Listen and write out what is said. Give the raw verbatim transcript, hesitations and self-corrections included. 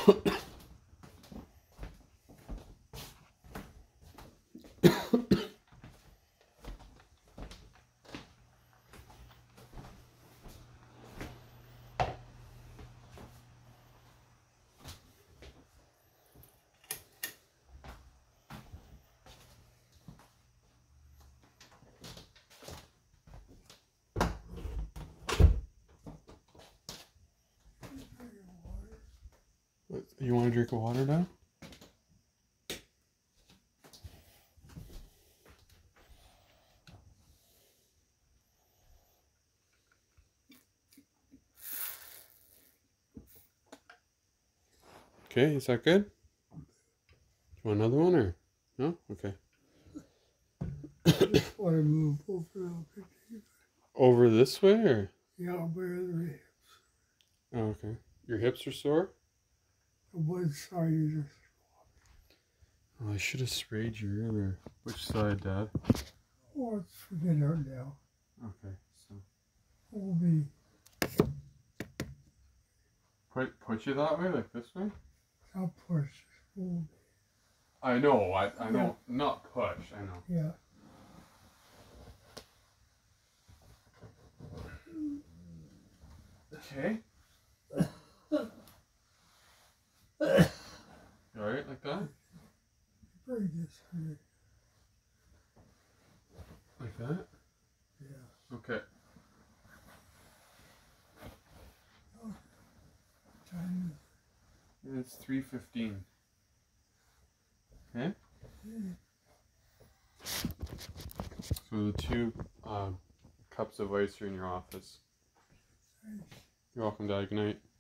You want a drink of water now? Okay, is that good? Do you want another one or no? Okay. I just want to move over a little bit deeper. Over this way or? Yeah, where are the hips? Oh, okay. Your hips are sore? The one side is just. Oh, I should have sprayed you earlier. Which side, Dad? Oh, let's forget it now. Okay, so. Hold me. Put, put you that way, like this way? Not push, just hold me. I know, I, I know. Yeah. Not push, I know. Yeah. Okay. You alright like that? Bring this way. Like that? Yeah. Okay. Oh, time. It's three fifteen. Okay? Yeah. So the two um, cups of ice are in your office. Thanks. You're welcome, Dad. Good night.